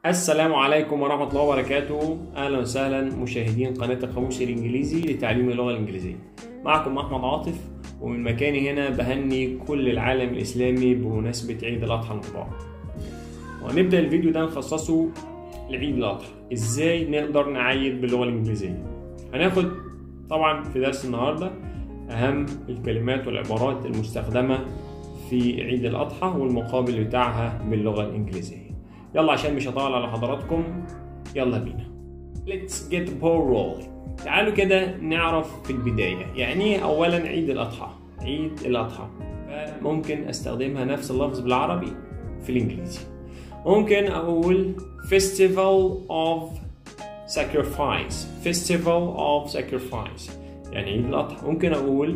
السلام عليكم ورحمة الله وبركاته. أهلا وسهلا مشاهدين قناة القاموس الإنجليزي لتعليم اللغة الإنجليزية. معكم أحمد عاطف، ومن مكاني هنا بهني كل العالم الإسلامي بمناسبة عيد الأضحى المبارك. وهنبدأ الفيديو ده نخصصه لعيد الأضحى، إزاي نقدر نعيد باللغة الإنجليزية. هناخد طبعا في درس النهاردة أهم الكلمات والعبارات المستخدمة في عيد الأضحى والمقابل بتاعها باللغة الإنجليزية. يلا عشان مش هطول على حضراتكم، يلا بينا. Let's get the ball rolling. تعالوا كده نعرف في البداية يعني ايه أولا عيد الأضحى. عيد الأضحى ممكن أستخدمها نفس اللفظ بالعربي في الإنجليزي. ممكن أقول Festival of Sacrifice. Festival of Sacrifice يعني عيد الأضحى. ممكن أقول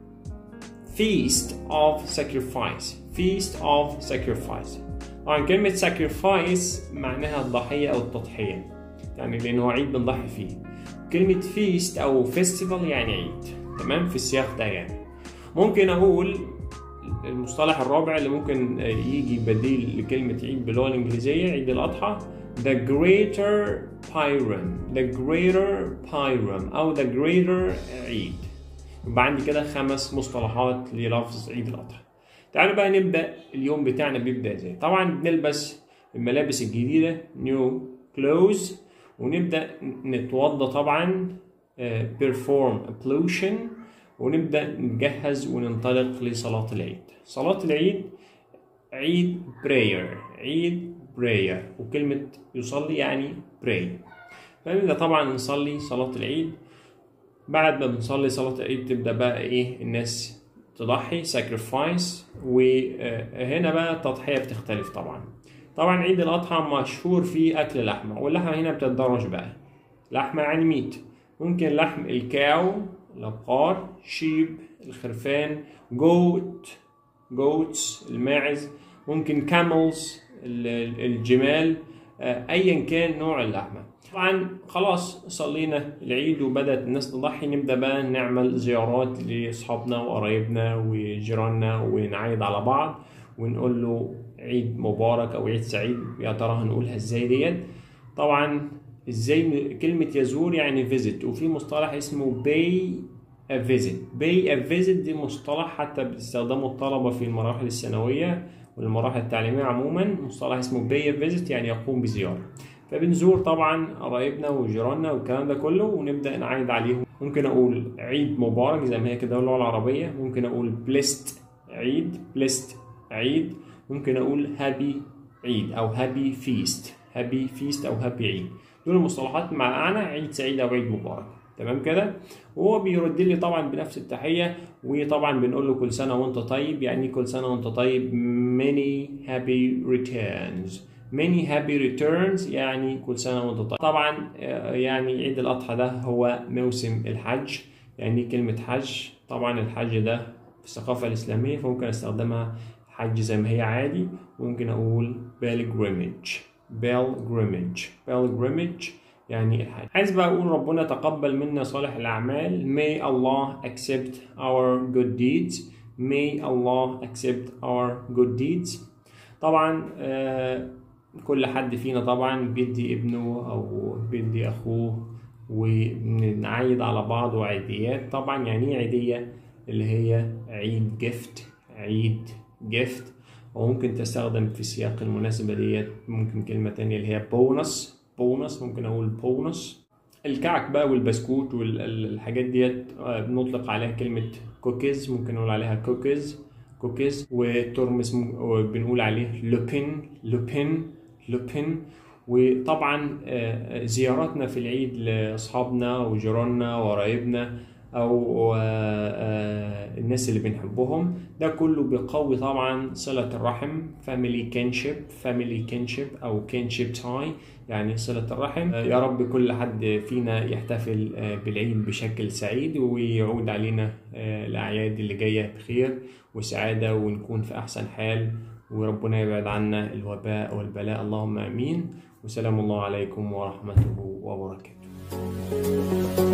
Feast of Sacrifice. Feast of Sacrifice. طبعا كلمة sacrifice معناها الضحية أو التضحية، يعني لأنه عيد بنضحي فيه. كلمة feast أو festival يعني عيد، تمام، في السياق ده يعني. ممكن أقول المصطلح الرابع اللي ممكن يجي بديل لكلمة عيد باللغة الإنجليزية عيد الأضحى the greater Purim. the greater Purim أو the greater عيد. يبقى عندي كده 5 مصطلحات للفظ عيد الأضحى. تعالوا بقى نبدأ اليوم بتاعنا. بيبدأ ازاي؟ طبعا بنلبس الملابس الجديدة new clothes، ونبدأ نتوضى طبعا perform ablution، ونبدأ نجهز وننطلق لصلاة العيد. صلاة العيد عيد prayer. عيد prayer، وكلمة يصلي يعني pray. فنبدأ طبعا نصلي صلاة العيد. بعد ما بنصلي صلاة العيد تبدأ بقى ايه الناس تضحي sacrifice، وهنا بقى التضحية بتختلف طبعا عيد الأضحى مشهور فيه أكل لحمة، واللحمة هنا بتتدرج بقى. لحمة يعني ميت، ممكن لحم الكاو الأبقار، شيب الخرفان، goats الماعز، ممكن camels الجمال، أيا كان نوع اللحمة. طبعا خلاص صلينا العيد وبدأت الناس تضحي، نبدأ بقى نعمل زيارات لأصحابنا وقرايبنا وجيراننا ونعيد على بعض ونقول له عيد مبارك أو عيد سعيد. يا ترى هنقولها ازاي ديت؟ طبعا ازاي كلمة يزور يعني visit، وفي مصطلح اسمه pay a visit. pay a visit دي مصطلح حتى بتستخدمه الطلبة في المراحل الثانوية والمراحل التعليمية عموما. مصطلح اسمه pay a visit يعني يقوم بزيارة. فبنزور طبعا قرايبنا وجيراننا والكلام ده كله ونبدأ نعيد عليهم. ممكن أقول عيد مبارك زي ما هي كده اللغة العربية. ممكن أقول blessed عيد، blessed عيد. ممكن أقول happy عيد أو happy feast. happy feast أو happy عيد. دول المصطلحات معانا عيد سعيد أو عيد مبارك، تمام كده. وهو بيرد لي طبعا بنفس التحية، وطبعا بنقول له كل سنة وانت طيب. يعني كل سنة وانت طيب many happy returns. many happy returns يعني كل سنة وانت طيب. طبعا يعني عيد الأضحى ده هو موسم الحج. يعني كلمة حج، طبعا الحج ده في الثقافة الإسلامية فممكن استخدمها حج زي ما هي عادي. ممكن أقول pilgrimage. pilgrimage يعني الحج. عايز بقى أقول ربنا تقبل منا صالح الأعمال. may Allah accept our good deeds. may Allah accept our good deeds. طبعا كل حد فينا طبعا بيدي ابنه او بيدي اخوه ونعيد على بعض وعيديات. طبعا يعني ايه عيدية؟ اللي هي عيد جيفت. عيد جيفت. وممكن تستخدم في سياق المناسبة ديت ممكن كلمة تانية اللي هي بونس. ممكن اقول بونس. الكعك بقى والبسكوت والحاجات ديت بنطلق عليها كلمة كوكيز. ممكن نقول عليها كوكيز. والترمس بنقول عليه لوبين. وطبعا زياراتنا في العيد لاصحابنا وجيراننا وقرايبنا او الناس اللي بنحبهم، ده كله بيقوي طبعا صلة الرحم. family kinship او kinship tie يعني صلة الرحم. يا رب كل حد فينا يحتفل بالعيد بشكل سعيد، ويعود علينا الأعياد اللي جاية بخير وسعادة، ونكون في أحسن حال، وربنا يبعد عنا الوباء والبلاء، اللهم آمين. وسلام الله عليكم ورحمته وبركاته.